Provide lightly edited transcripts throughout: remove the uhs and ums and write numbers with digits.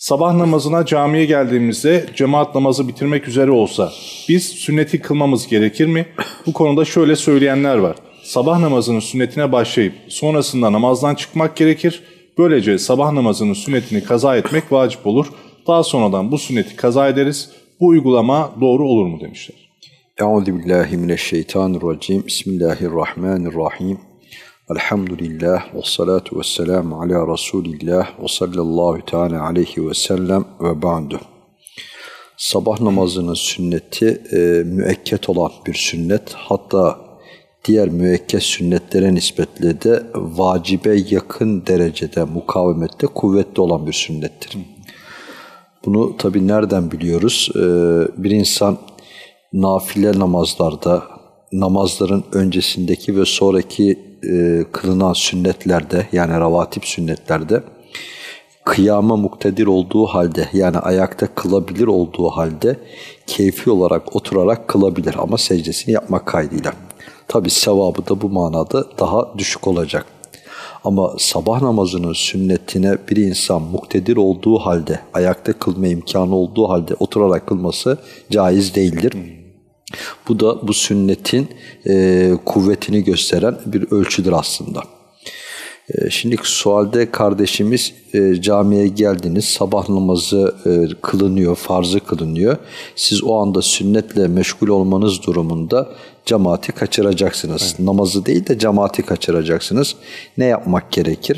Sabah namazına camiye geldiğimizde cemaat namazı bitirmek üzere olsa biz sünneti kılmamız gerekir mi? Bu konuda şöyle söyleyenler var. Sabah namazının sünnetine başlayıp sonrasında namazdan çıkmak gerekir. Böylece sabah namazının sünnetini kaza etmek vacip olur. Daha sonradan bu sünneti kaza ederiz. Bu uygulama doğru olur mu demişler. Euzubillahimineşşeytanirracim. Bismillahirrahmanirrahim. Elhamdülillah ve salatu ve selamu ala Resulillah ve sallallahu teala aleyhi ve sellem ve ba'du. Sabah namazının sünneti müekket olan bir sünnet. Hatta diğer müekket sünnetlere nispetle de vacibe yakın derecede, mukavemette kuvvetli olan bir sünnettir. Bunu tabi nereden biliyoruz? Bir insan nafile namazlarda, namazların öncesindeki ve sonraki kılınan sünnetlerde, yani ravatip sünnetlerde kıyama muktedir olduğu halde, yani ayakta kılabilir olduğu halde keyfi olarak oturarak kılabilir ama secdesini yapmak kaydıyla. Tabi sevabı da bu manada daha düşük olacak. Ama sabah namazının sünnetine bir insan muktedir olduğu halde, ayakta kılma imkanı olduğu halde oturarak kılması caiz değildir. Bu da bu sünnetin kuvvetini gösteren bir ölçüdür aslında. Şimdi sualde kardeşimiz camiye geldiniz, sabah namazı kılınıyor, farzı kılınıyor. Siz o anda sünnetle meşgul olmanız durumunda cemaati kaçıracaksınız. Evet. Namazı değil de cemaati kaçıracaksınız. Ne yapmak gerekir?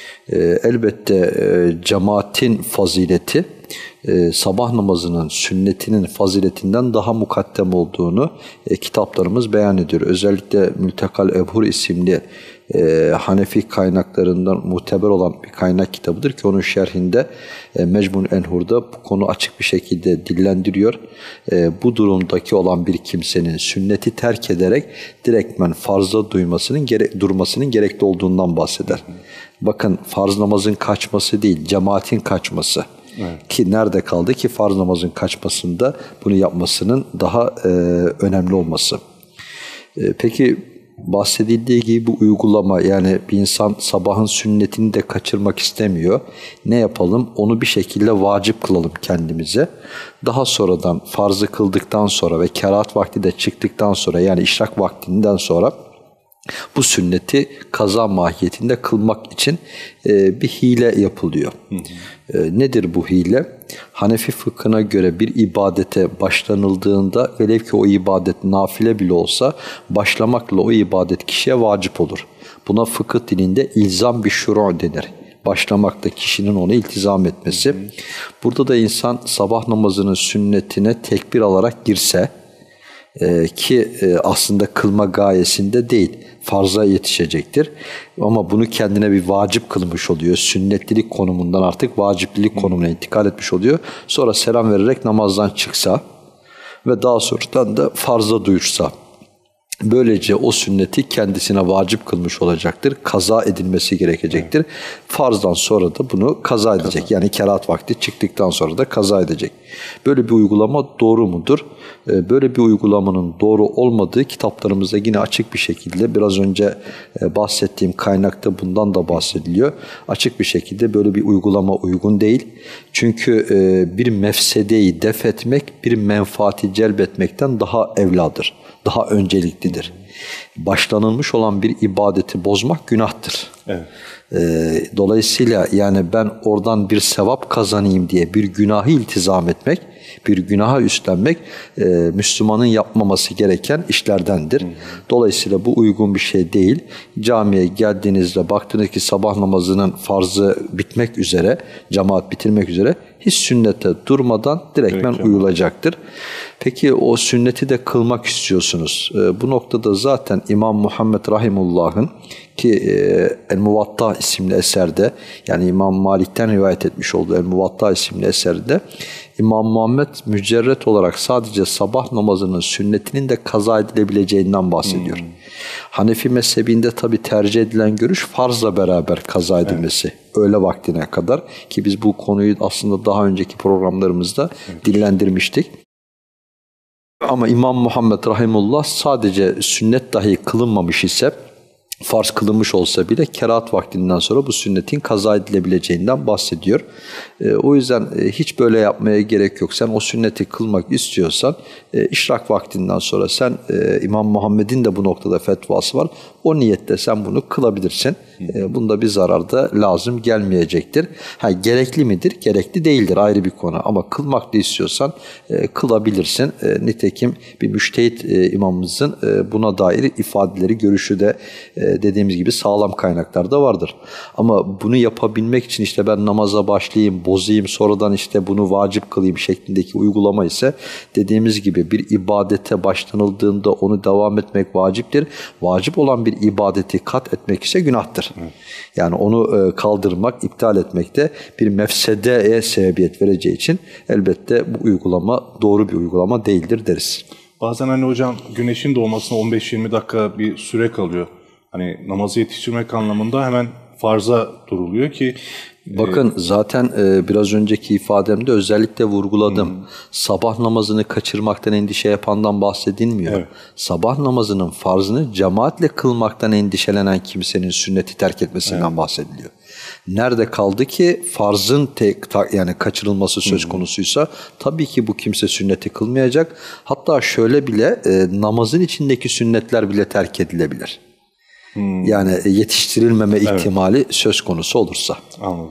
Elbette cemaatin fazileti sabah namazının sünnetinin faziletinden daha mukaddem olduğunu kitaplarımız beyan ediyor. Özellikle Mültekal Ebhur isimli Hanefi kaynaklarından muteber olan bir kaynak kitabıdır ki onun şerhinde Mecmun Enhur'da bu konu açık bir şekilde dillendiriyor. Bu durumdaki olan bir kimsenin sünneti terk ederek direktmen farza durmasının gerekli olduğundan bahseder. Bakın farz namazın kaçması değil, cemaatin kaçması. Evet. Ki nerede kaldı ki farz namazın kaçmasında bunu yapmasının daha önemli olması. Peki bahsedildiği gibi bu uygulama, yani bir insan sabahın sünnetini de kaçırmak istemiyor. Ne yapalım? Onu bir şekilde vacip kılalım kendimize. Daha sonradan farzı kıldıktan sonra ve kerahat vakti de çıktıktan sonra, yani işrak vaktinden sonra bu sünneti kaza mahiyetinde kılmak için bir hile yapılıyor. Nedir bu hile? Hanefi fıkhına göre bir ibadete başlanıldığında velev ki o ibadet nafile bile olsa başlamakla o ibadet kişiye vacip olur. Buna fıkıh dilinde ilzam bir şuru denir. Başlamakta kişinin onu iltizam etmesi. Burada da insan sabah namazının sünnetine tekbir alarak girse ki aslında kılma gayesinde değil, farza yetişecektir. Ama bunu kendine bir vacip kılmış oluyor. Sünnetlilik konumundan artık vaciplilik konumuna intikal etmiş oluyor. Sonra selam vererek namazdan çıksa ve daha sonradan da farza duyursa, böylece o sünneti kendisine vacip kılmış olacaktır. Kaza edilmesi gerekecektir. Evet. Farzdan sonra da bunu kaza edecek. Yani kerahat vakti çıktıktan sonra da kaza edecek. Böyle bir uygulama doğru mudur? Böyle bir uygulamanın doğru olmadığı kitaplarımızda yine açık bir şekilde, biraz önce bahsettiğim kaynakta bundan da bahsediliyor. Açık bir şekilde böyle bir uygulama uygun değil. Çünkü bir mefsedeyi def etmek bir menfaati celbetmekten daha evladır. Daha önceliklidir. Başlanılmış olan bir ibadeti bozmak günahtır. Evet. Dolayısıyla yani ben oradan bir sevap kazanayım diye bir günahı iltizam etmek, bir günaha üstlenmek Müslümanın yapmaması gereken işlerdendir. Dolayısıyla bu uygun bir şey değil. Camiye geldiğinizde baktınız ki sabah namazının farzı bitmek üzere, cemaat bitirmek üzere, hiç sünnete durmadan direktmen uyulacaktır. Peki o sünneti de kılmak istiyorsunuz. Bu noktada zaten İmam Muhammed Rahimullah'ın ki El-Muvatta isimli eserde, yani İmam Malik'ten rivayet etmiş olduğu El-Muvatta isimli eserde İmam Muhammed mücerret olarak sadece sabah namazının sünnetinin de kaza edilebileceğinden bahsediyor. Hanefi mezhebinde tabi tercih edilen görüş farzla beraber kaza edilmesi. Evet. Öğle vaktine kadar, ki biz bu konuyu aslında daha önceki programlarımızda dillendirmiştik. Ama İmam Muhammed Rahimullah sadece sünnet dahi kılınmamış ise farz kılınmış olsa bile kerahat vaktinden sonra bu sünnetin kaza edilebileceğinden bahsediyor. O yüzden hiç böyle yapmaya gerek yok. Sen o sünneti kılmak istiyorsan işrak vaktinden sonra sen İmam Muhammed'in de bu noktada fetvası var. O niyette sen bunu kılabilirsin. Bunda bir zarar da lazım gelmeyecektir. Gerekli midir? Gerekli değildir, ayrı bir konu. Ama kılmak da istiyorsan kılabilirsin. Nitekim bir müştehit imamımızın buna dair ifadeleri, görüşü de dediğimiz gibi sağlam kaynaklarda vardır. Ama bunu yapabilmek için işte ben namaza başlayayım, bozayım, sonradan işte bunu vacip kılayım şeklindeki uygulama ise dediğimiz gibi bir ibadete başlanıldığında onu devam etmek vaciptir. Vacip olan bir ibadeti kat etmek ise günahtır. Yani onu kaldırmak, iptal etmek de bir mefsedeye sebebiyet vereceği için elbette bu uygulama doğru bir uygulama değildir deriz. Bazen hani hocam güneşin doğmasına 15-20 dakika bir süre kalıyor. Hani namazı yetiştirmek anlamında hemen farza duruluyor ki... Bakın zaten biraz önceki ifademde özellikle vurguladım. Sabah namazını kaçırmaktan endişe yapandan bahsedilmiyor. Evet. Sabah namazının farzını cemaatle kılmaktan endişelenen kimsenin sünneti terk etmesinden bahsediliyor. Nerede kaldı ki farzın yani kaçırılması söz konusuysa tabii ki bu kimse sünneti kılmayacak. Hatta şöyle bile namazın içindeki sünnetler bile terk edilebilir. Yani yetiştirilmeme ihtimali söz konusu olursa. Anladım.